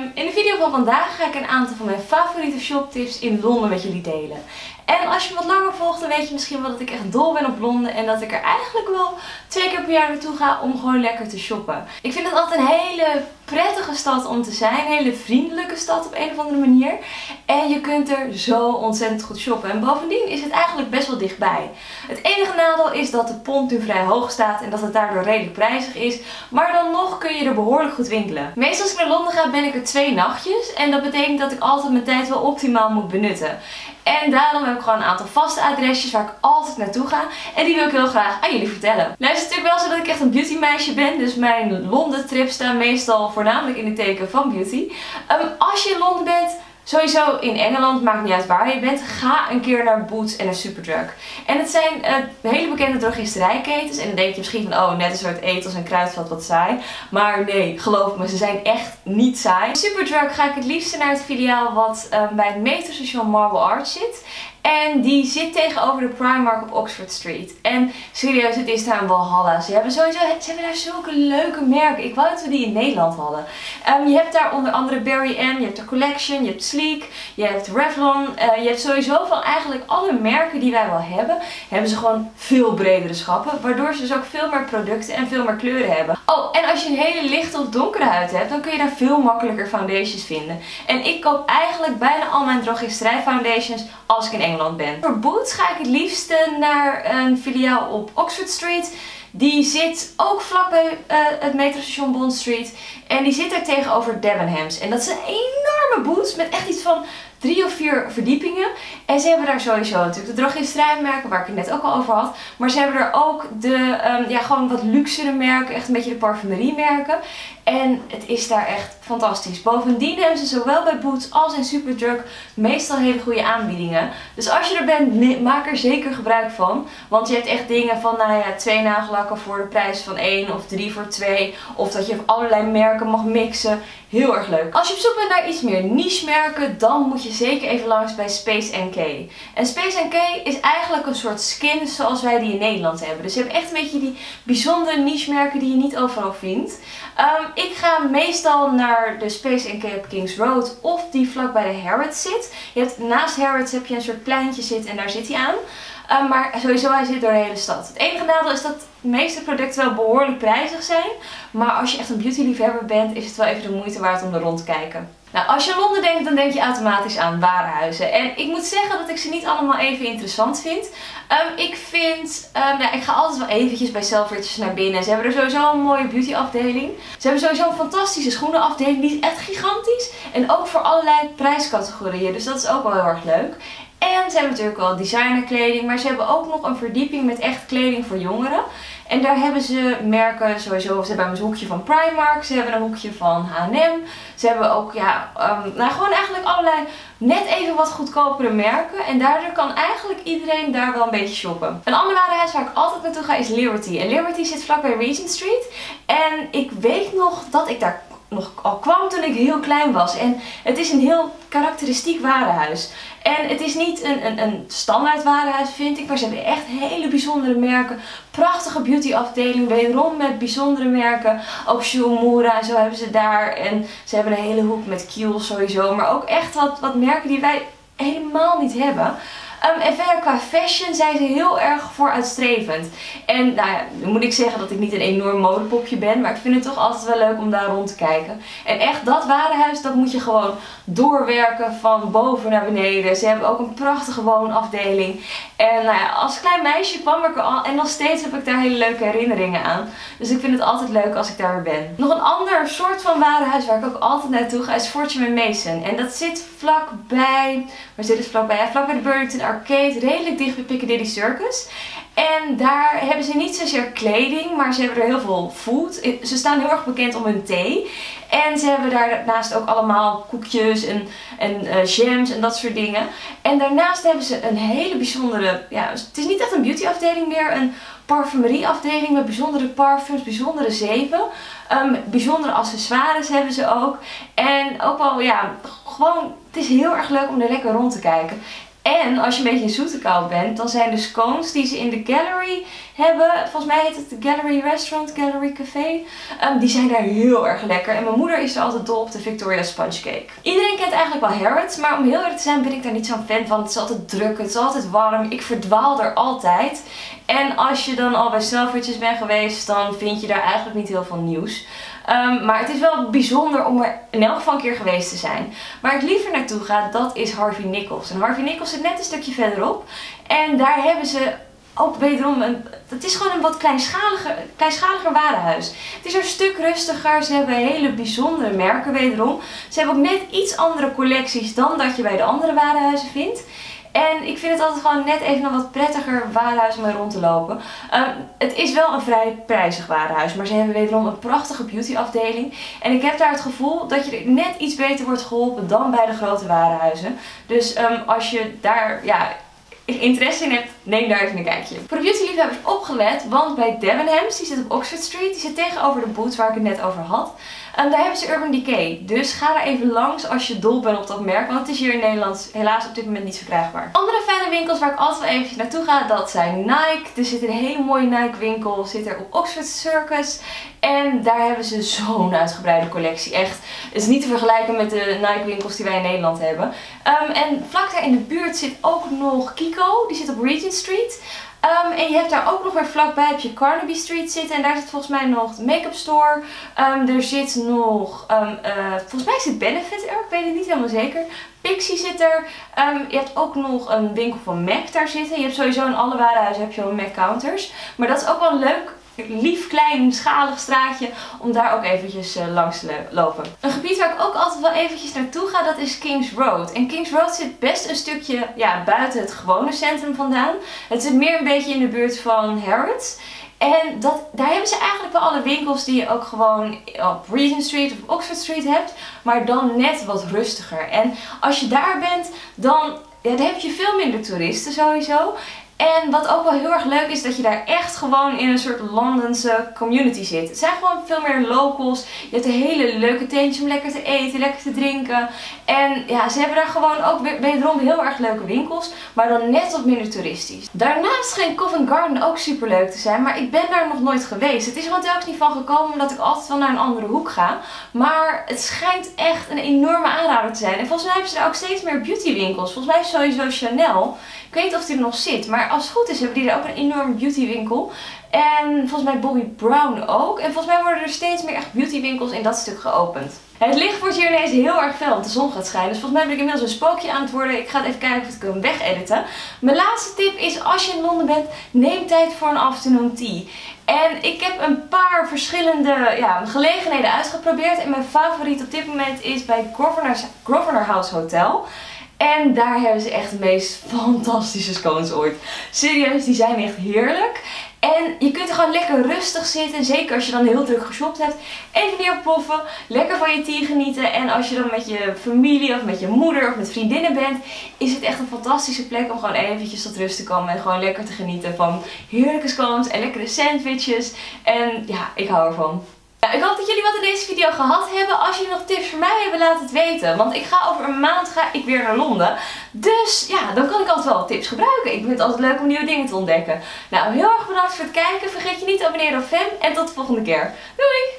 In de video van vandaag ga ik een aantal van mijn favoriete shoptips in Londen met jullie delen. En als je me wat langer volgt, dan weet je misschien wel dat ik echt dol ben op Londen en dat ik er eigenlijk wel 2 keer per jaar naartoe ga om gewoon lekker te shoppen. Ik vind het altijd een hele prettige stad om te zijn, een hele vriendelijke stad op een of andere manier. En je kunt er zo ontzettend goed shoppen. En bovendien is het eigenlijk best wel dichtbij. Het enige nadeel is dat de pond nu vrij hoog staat en dat het daardoor redelijk prijzig is. Maar dan nog kun je er behoorlijk goed winkelen. Meestal als ik naar Londen ga ben ik er 2 nachtjes. En dat betekent dat ik altijd mijn tijd wel optimaal moet benutten. En daarom heb ik gewoon een aantal vaste adresjes waar ik altijd naartoe ga. En die wil ik heel graag aan jullie vertellen. Nou is het natuurlijk wel zo dat ik echt een beautymeisje ben. Dus mijn Londen trips staan meestal voornamelijk in het teken van beauty. Als je in Londen bent, sowieso in Engeland, maakt niet uit waar je bent, ga een keer naar Boots en naar Superdrug. En het zijn hele bekende drogisterijketens. En dan denk je misschien van, oh, net een soort etels en kruidvat, wat saai. Maar nee, geloof me, ze zijn echt niet saai. In Superdrug ga ik het liefst naar het filiaal wat bij het metrostation Marble Arch zit. En die zit tegenover de Primark op Oxford Street. En serieus, het is daar een walhalla. Ze hebben daar zulke leuke merken. Ik wou dat we die in Nederland hadden. Je hebt daar onder andere Barry M, je hebt de Collection, je hebt Sleek, je hebt Revlon. Je hebt sowieso van eigenlijk alle merken die wij wel hebben ze gewoon veel bredere schappen. Waardoor ze dus ook veel meer producten en veel meer kleuren hebben. Oh, en als je een hele lichte of donkere huid hebt, dan kun je daar veel makkelijker foundations vinden. En ik koop eigenlijk bijna al mijn drogisterij foundations als ik in Engeland ben. Voor Boots ga ik het liefste naar een filiaal op Oxford Street. Die zit ook vlakbij het metrostation Bond Street. En die zit daar tegenover Debenhams. En dat is een enorme Boots met echt iets van 3 of 4 verdiepingen. En ze hebben daar sowieso natuurlijk de drogisterijmerken waar ik het net ook al over had. Maar ze hebben er ook de gewoon wat luxere merken. Echt een beetje de parfumeriemerken. En het is daar echt fantastisch. Bovendien hebben ze zowel bij Boots als in Superdrug meestal hele goede aanbiedingen. Dus als je er bent, maak er zeker gebruik van. Want je hebt echt dingen van 2 nagellakken voor de prijs van 1 of 3 voor 2. Of dat je allerlei merken mag mixen. Heel erg leuk. Als je op zoek bent naar iets meer niche merken, dan moet je zeker even langs bij Space NK. En Space NK is eigenlijk een soort skin zoals wij die in Nederland hebben. Dus je hebt echt een beetje die bijzondere niche merken die je niet overal vindt. Ik ga meestal naar de Space NK op Kings Road of die vlak bij de Harrods zit. Je hebt, naast Harrods heb je een soort pleintje zitten en daar zit hij aan. Maar sowieso, hij zit door de hele stad. Het enige nadeel is dat de meeste producten wel behoorlijk prijzig zijn. Maar als je echt een beautyliefhebber bent, is het wel even de moeite waard om er rond te kijken. Nou, als je aan Londen denkt, dan denk je automatisch aan warenhuizen. En ik moet zeggen dat ik ze niet allemaal even interessant vind. Ik ga altijd wel eventjes bij Selfridges naar binnen. Ze hebben er sowieso een mooie beautyafdeling. Ze hebben sowieso een fantastische schoenenafdeling. Die is echt gigantisch. En ook voor allerlei prijscategorieën. Dus dat is ook wel heel erg leuk. En ze hebben natuurlijk wel designerkleding, maar ze hebben ook nog een verdieping met echt kleding voor jongeren. En daar hebben ze merken sowieso, ze hebben een hoekje van Primark, ze hebben een hoekje van H&M. Ze hebben ook, gewoon eigenlijk allerlei net even wat goedkopere merken. En daardoor kan eigenlijk iedereen daar wel een beetje shoppen. Een ander warenhuis waar ik altijd naartoe ga is Liberty. En Liberty zit vlakbij Regent Street. En ik weet nog dat ik daar nog al kwam toen ik heel klein was. En het is een heel karakteristiek warenhuis. En het is niet een standaard warenhuis, vind ik. Maar ze hebben echt hele bijzondere merken. Prachtige beautyafdeling. Wederom met bijzondere merken. Ook Shuumura en zo hebben ze daar. En ze hebben een hele hoek met Kiehl sowieso. Maar ook echt wat merken die wij helemaal niet hebben. En verder qua fashion zijn ze heel erg vooruitstrevend. En nou ja, dan moet ik zeggen dat ik niet een enorm modepopje ben. Maar ik vind het toch altijd wel leuk om daar rond te kijken. En echt dat warenhuis, dat moet je gewoon doorwerken van boven naar beneden. Ze hebben ook een prachtige woonafdeling. En nou ja, als klein meisje kwam ik er al. En nog steeds heb ik daar hele leuke herinneringen aan. Dus ik vind het altijd leuk als ik daar weer ben. Nog een ander soort van warenhuis waar ik ook altijd naartoe ga is Fortune & Mason. En dat zit vlakbij... Waar zit het vlakbij? Ja, vlakbij de Burlington Arcade. Redelijk dicht bij Piccadilly Circus. En daar hebben ze niet zozeer kleding, maar ze hebben er heel veel food. Ze staan heel erg bekend om hun thee. En ze hebben daarnaast ook allemaal koekjes en jams en dat soort dingen. En daarnaast hebben ze een hele bijzondere, het is niet echt een beautyafdeling meer, een parfumerieafdeling met bijzondere parfums, bijzondere zeepen. Bijzondere accessoires hebben ze ook. En ook wel, gewoon, het is heel erg leuk om er lekker rond te kijken. En als je een beetje een zoete kou bent, dan zijn de scones die ze in de gallery hebben. Volgens mij heet het de Gallery Restaurant, Gallery Café. Die zijn daar heel erg lekker. En mijn moeder is er altijd dol op de Victoria Sponge Cake. Iedereen kent eigenlijk wel Harrods, maar om heel eerlijk te zijn ben ik daar niet zo'n fan van. Het is altijd druk, het is altijd warm. Ik verdwaal er altijd. En als je dan al bij Selfridges bent geweest, dan vind je daar eigenlijk niet heel veel nieuws. Maar het is wel bijzonder om er in elk geval een keer geweest te zijn. Waar ik liever naartoe ga, dat is Harvey Nichols. En Harvey Nichols zit net een stukje verderop. En daar hebben ze ook wederom het is gewoon een wat kleinschaliger warenhuis. Het is een stuk rustiger. Ze hebben hele bijzondere merken wederom. Ze hebben ook net iets andere collecties dan dat je bij de andere warenhuizen vindt. En ik vind het altijd gewoon net even een wat prettiger warenhuis om mee rond te lopen. Het is wel een vrij prijzig warenhuis, maar ze hebben wederom een prachtige beauty afdeling. En ik heb daar het gevoel dat je er net iets beter wordt geholpen dan bij de grote warenhuizen. Dus als je daar interesse in hebt, neem daar even een kijkje. Voor de beautyliefhebbers opgelet, want bij Debenhams, die zit op Oxford Street, die zit tegenover de Boots waar ik het net over had. Daar hebben ze Urban Decay. Dus ga daar even langs als je dol bent op dat merk. Want het is hier in Nederland helaas op dit moment niet verkrijgbaar. Andere fijne winkels waar ik altijd wel eventjes naartoe ga, dat zijn Nike. Er zit een hele mooie Nike winkel. Zit er op Oxford Circus. En daar hebben ze zo'n uitgebreide collectie. Echt, het is niet te vergelijken met de Nike winkels die wij in Nederland hebben. En vlak daar in de buurt zit ook nog Kiko. Die zit op Regent Street. En je hebt daar ook nog weer vlakbij heb je Carnaby Street zitten. En daar zit volgens mij nog de make-up store. Er zit nog, volgens mij zit Benefit er, ik weet het niet helemaal zeker. Pixie zit er. Je hebt ook nog een winkel van MAC daar zitten. Je hebt sowieso in alle warenhuizen heb je wel MAC counters. Maar dat is ook wel leuk. Lief, klein, schalig straatje om daar ook eventjes langs te lopen. Een gebied waar ik ook altijd wel eventjes naartoe ga, dat is Kings Road. En Kings Road zit best een stukje buiten het gewone centrum vandaan. Het zit meer een beetje in de buurt van Harrods. En daar hebben ze eigenlijk wel alle winkels die je ook gewoon op Regent Street of Oxford Street hebt. Maar dan net wat rustiger. En als je daar bent, dan heb je veel minder toeristen sowieso. En wat ook wel heel erg leuk is, dat je daar echt gewoon in een soort Londense community zit. Het zijn gewoon veel meer locals. Je hebt een hele leuke tentjes om lekker te eten, lekker te drinken. En ja, ze hebben daar gewoon ook wederom heel erg leuke winkels, maar dan net wat minder toeristisch. Daarnaast schijnt Covent Garden ook super leuk te zijn, maar ik ben daar nog nooit geweest. Het is er gewoon telkens niet van gekomen, omdat ik altijd wel naar een andere hoek ga. Maar het schijnt echt een enorme aanrader te zijn. En volgens mij hebben ze daar ook steeds meer beautywinkels. Volgens mij is sowieso Chanel. Ik weet niet of die er nog zit, maar als het goed is hebben die daar ook een enorme beautywinkel. En volgens mij Bobbi Brown ook. En volgens mij worden er steeds meer echt beautywinkels in dat stuk geopend. Het licht wordt hier ineens heel erg fel, want de zon gaat schijnen. Dus volgens mij ben ik inmiddels een spookje aan het worden. Ik ga het even kijken of ik het kan wegediten. Mijn laatste tip is, als je in Londen bent, neem tijd voor een afternoon tea. En ik heb een paar verschillende gelegenheden uitgeprobeerd. En mijn favoriet op dit moment is bij Grosvenor House Hotel. En daar hebben ze echt de meest fantastische scones ooit. Serieus, die zijn echt heerlijk. En je kunt er gewoon lekker rustig zitten. Zeker als je dan heel druk geshopt hebt. Even neerploffen. Lekker van je tea genieten. En als je dan met je familie of met je moeder of met vriendinnen bent. Is het echt een fantastische plek om gewoon eventjes tot rust te komen. En gewoon lekker te genieten van heerlijke scones en lekkere sandwiches. En ja, ik hou ervan. Ja, ik hoop dat jullie wat in deze video gehad hebben. Als jullie nog tips voor mij hebben, laat het weten. Want ik ga over een maand weer naar Londen. Dus ja, dan kan ik altijd wel tips gebruiken. Ik vind het altijd leuk om nieuwe dingen te ontdekken. Nou, heel erg bedankt voor het kijken. Vergeet je niet te abonneren op Fem. En tot de volgende keer. Doei!